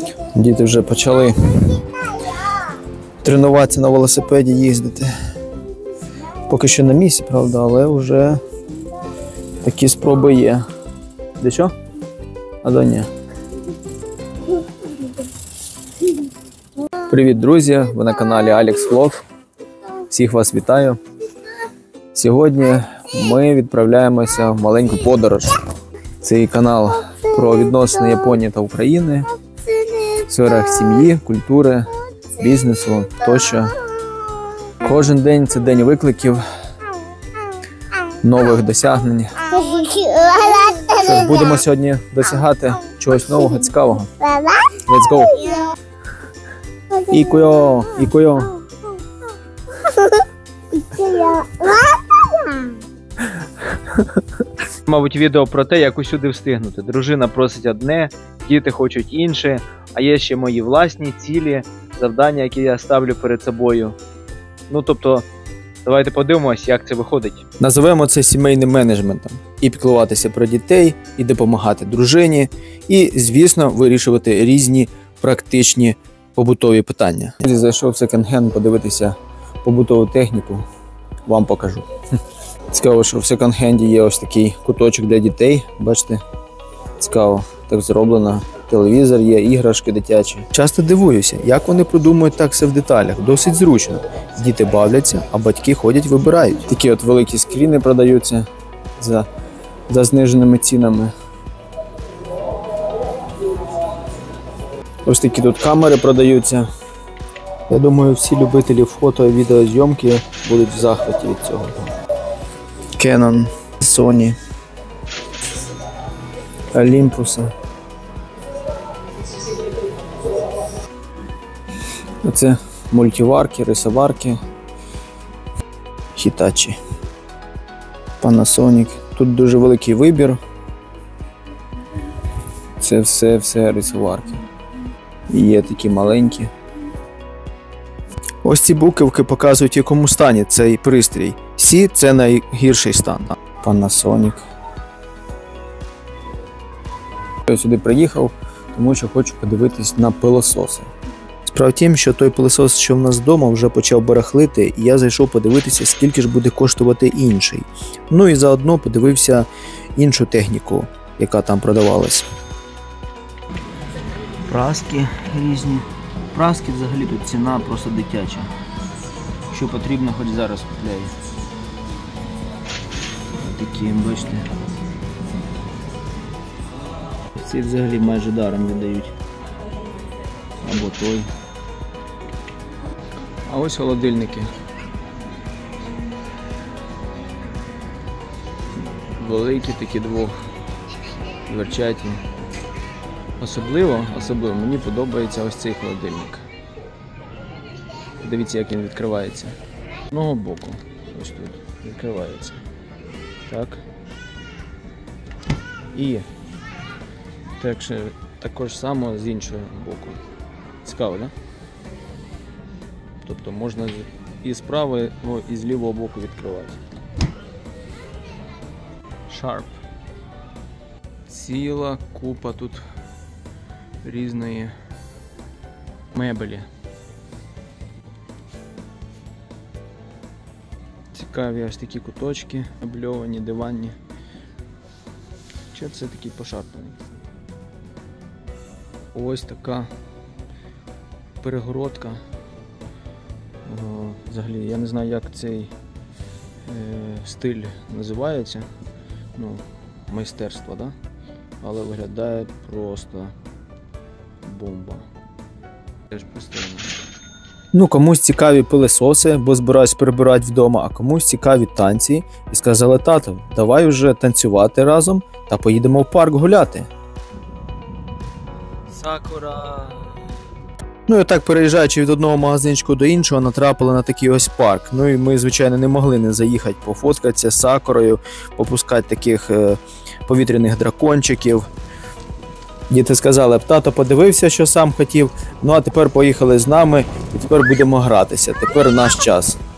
Діти вже почали тренуватися на велосипеді, їздити. Поки що на місці, правда, але вже такі спроби є. Де що? А до ні. Привіт, друзі! Ви на каналі Alex Vlog. Всіх вас вітаю. Сьогодні ми відправляємося в маленьку подорож. Цей канал про відносини Японії та України в сферах сім'ї, культури, бізнесу тощо. Кожен день – це день викликів, нових досягнень. Що ж, будемо сьогодні досягати чогось нового, цікавого. Let's go! Ікуйо! Ікуйо! Мабуть, відео про те, як усюди встигнути. Дружина просить одне, діти хочуть інше, а є ще мої власні цілі, завдання, які я ставлю перед собою. Ну, тобто, давайте подивимось, як це виходить. Називаємо це сімейним менеджментом. І піклуватися про дітей, і допомагати дружині, і, звісно, вирішувати різні практичні побутові питання. Я зайшов в секонд-хенд подивитися побутову техніку, вам покажу. Цікаво, що в секонд-хенді є ось такий куточок для дітей, бачите? Цікаво, так зроблено. Телевізор є, іграшки дитячі. Часто дивуюся, як вони продумують так все в деталях. Досить зручно. Діти бавляться, а батьки ходять, вибирають. Такі от великі скріни продаються за зниженими цінами. Ось такі тут камери продаються. Я думаю, всі любителі фото і відеозйомки будуть в захваті від цього. Canon, Sony, Olympus. Оце мультиварки, рисоварки, Hitachi, Panasonic. Тут дуже великий вибір. Це все рисоварки. І є такі маленькі. Ось ці буковки показують, в якому стані цей пристрій. C – це найгірший стан. Panasonic. Я сюди приїхав, тому що хочу подивитись на пилососи. Справа в тім, що той пилосос, що в нас вдома, вже почав барахлити, і я зайшов подивитися, скільки ж буде коштувати інший. Ну і заодно подивився іншу техніку, яка там продавалась. Праски різні. Праски взагалі тут ціна просто дитяча. Що потрібно, хоч зараз купляю. Такі, бачите. Ці взагалі майже даром віддають. Або той. А ось холодильники. Великі такі двохдверчаті. Особливо мені подобається ось цей холодильник. Дивіться, як він відкривається. З одного боку. Ось тут відкривається. Так. І також само з іншого боку. Цікаво, да? Тобто можна і з правого, і з лівого боку відкривати. Sharp. Ціла купа тут різної мебелі. Цікаві аж такі куточки, мебльовані, диванні. Чи це такий пошарпаний? Ось така перегородка. Взагалі, я не знаю, як цей стиль називається. Ну, майстерство, да? Але виглядає просто бомба. Теж пристойно. Ну, комусь цікаві пилососи, бо збираюсь перебирати вдома, а комусь цікаві танці. І сказали: тато, давай вже танцювати разом та поїдемо в парк гуляти. Сакура. Ну і так, переїжджаючи від одного магазинчику до іншого, натрапили на такий ось парк. Ну і ми, звичайно, не могли не заїхати пофоткатися з сакурою, попускати таких повітряних дракончиків. Діти сказали: тато подивився, що сам хотів, ну а тепер поїхали з нами і тепер будемо гратися, тепер наш час.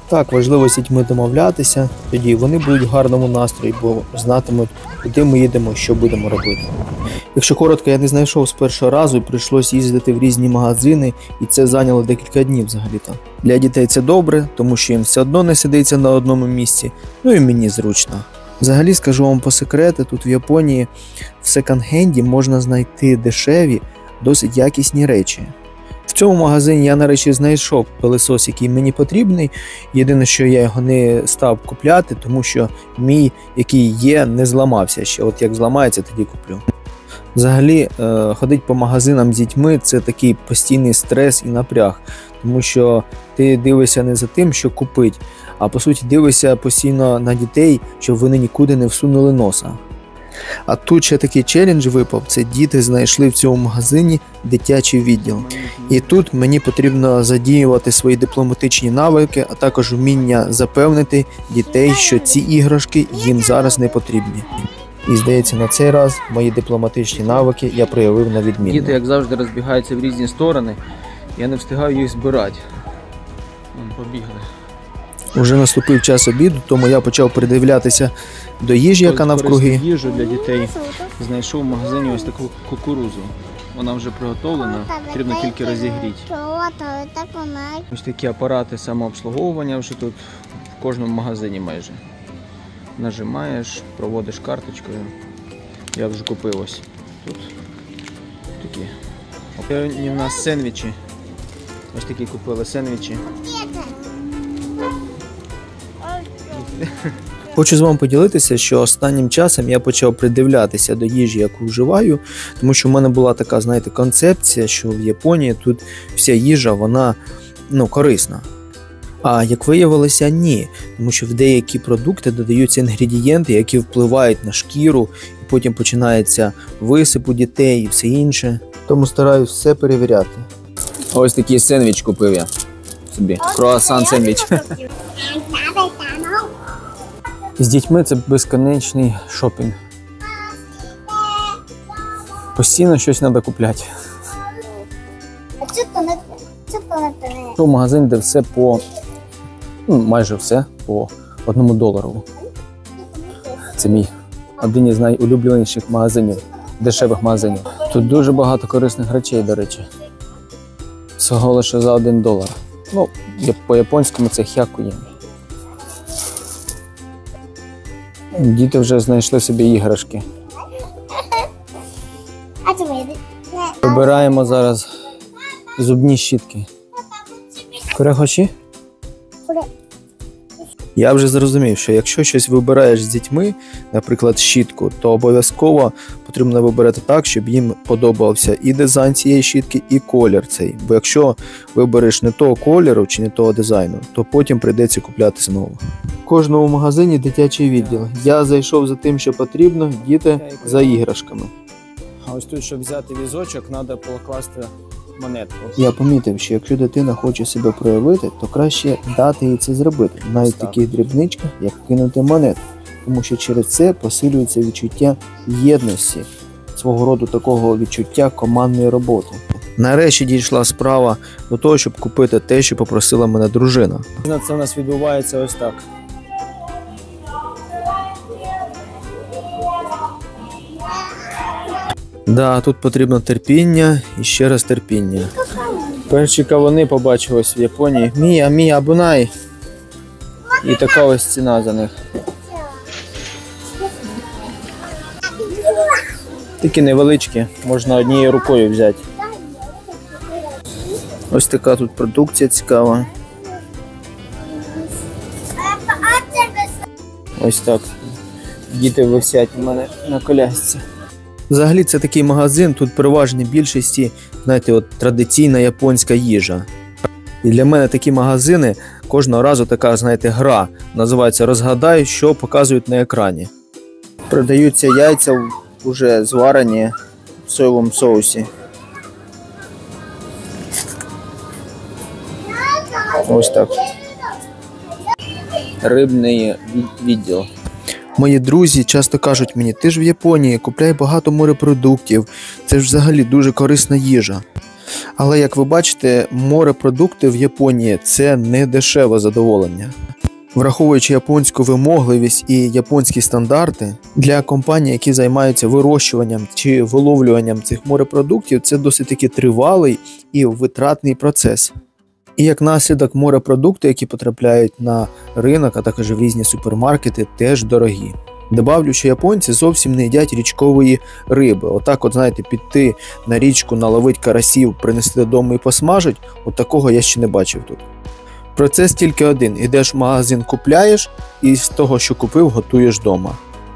Так, важливо з дітьми домовлятися, тоді вони будуть в гарному настрої, бо знатимуть, куди ми їдемо, що будемо робити. Якщо коротко, я не знайшов з першого разу і прийшлось їздити в різні магазини, і це зайняло декілька днів взагалі-то. Для дітей це добре, тому що їм все одно не сидиться на одному місці, ну і мені зручно. Взагалі, скажу вам по секрету, тут в Японії в секонд-хенді можна знайти дешеві, досить якісні речі. В цьому магазині я нарешті знайшов пилосос, який мені потрібний. Єдине, що я його не став купляти, тому що мій, який є, не зламався ще. От як зламається, тоді куплю. Взагалі, ходити по магазинам з дітьми – це такий постійний стрес і напряг. Тому що ти дивишся не за тим, що купити, а по суті дивишся постійно на дітей, щоб вони нікуди не всунули носа. А тут ще такий челендж випав, це діти знайшли в цьому магазині дитячий відділ. І тут мені потрібно задіювати свої дипломатичні навики, а також вміння запевнити дітей, що ці іграшки їм зараз не потрібні. І здається, на цей раз мої дипломатичні навики я проявив на відмінно. Діти, як завжди, розбігаються в різні сторони, я не встигаю їх збирати. Побігли. Уже наступив час обіду, тому я почав придивлятися до їжі, яка навкруги. Їжу для дітей знайшов в магазині ось таку кукурузу. Вона вже приготовлена, потрібно тільки розігріти. Ось такі апарати самообслуговування вже тут в кожному магазині майже. Нажимаєш, проводиш карточкою. Я вже купив ось тут такі. Сьогодні в нас сендвічі. Ось такі купили сендвічі. Хочу з вами поділитися, що останнім часом я почав придивлятися до їжі, яку вживаю, тому що в мене була така, знаєте, концепція, що в Японії тут вся їжа, вона, корисна. А як виявилося, ні, тому що в деякі продукти додаються інгредієнти, які впливають на шкіру, і потім починається висип у дітей і все інше. Тому стараюсь все перевіряти. Ось такий сендвіч купив я собі. Круасан сендвіч. З дітьми це безконечний шопінг. Постійно щось треба купляти. В магазин, де все майже все по $1. Це мій один із найулюбленіших магазинів, дешевих магазинів. Тут дуже багато корисних речей, до речі. Всього лише за $1. По-японському це хякуєн. Діти вже знайшли собі іграшки. Вибираємо зараз зубні щітки. Корехоші? Я вже зрозумів, що якщо щось вибираєш з дітьми, наприклад, щітку, то обов'язково потрібно вибирати так, щоб їм подобався і дизайн цієї щітки, і колір цей. Бо якщо вибереш не того кольору чи не того дизайну, то потім прийдеться купляти знову. В кожному магазині дитячий відділ. Я зайшов за тим, що потрібно, діти за іграшками. А ось тут, щоб взяти візочок, треба покласти монетку. Я помітив, що якщо дитина хоче себе проявити, то краще дати їй це зробити. Навіть в таких дрібничках, як кинути монету. Тому що через це посилюється відчуття єдності, свого роду такого відчуття командної роботи. Нарешті дійшла справа до того, щоб купити те, що попросила мене дружина. Це у нас відбувається ось так. Да, тут потрібно терпіння і ще раз терпіння. Перші кавуни побачив ось в Японії. Мія, абунай. І така ось ціна за них. Такі невеличкі, можна однією рукою взяти. Ось така тут продукція цікава. Ось так. Діти висять у мене на колясці. Взагалі це такий магазин, тут переважній більшості, традиційна японська їжа. І для мене такі магазини кожного разу така, гра. Називається «Розгадай, що показують на екрані». Продаються яйця вже зварені в соєвому соусі. Ось так. Рибний відділ. Мої друзі часто кажуть мені, ти ж в Японії, купляй багато морепродуктів, це ж взагалі дуже корисна їжа. Але, як ви бачите, морепродукти в Японії – це не дешеве задоволення. Враховуючи японську вимогливість і японські стандарти, для компаній, які займаються вирощуванням чи виловлюванням цих морепродуктів, це досить таки тривалий і витратний процес. І як наслідок, морепродукти, які потрапляють на ринок, а також в різні супермаркети, теж дорогі. Добавлю, що японці зовсім не їдять річкової риби. Отак, знаєте, піти на річку, наловити карасів, принести додому і посмажить, такого я ще не бачив тут. Процес тільки один. Ідеш в магазин, купляєш і з того, що купив, готуєш вдома.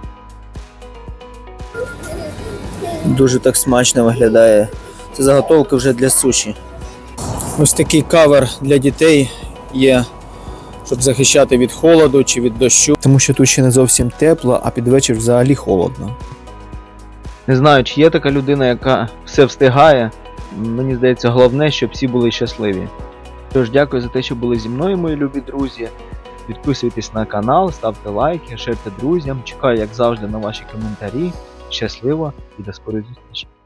Дуже так смачно виглядає. Це заготовки вже для суші. Ось такий кавер для дітей є, щоб захищати від холоду чи від дощу. Тому що тут ще не зовсім тепло, а під вечір взагалі холодно. Не знаю, чи є така людина, яка все встигає. Мені здається, головне, щоб всі були щасливі. Тож, дякую за те, що були зі мною, мої любі друзі. Підписуйтесь на канал, ставте лайки, шерте друзям. Чекаю, як завжди, на ваші коментарі. Щасливо і до скорої зустрічі.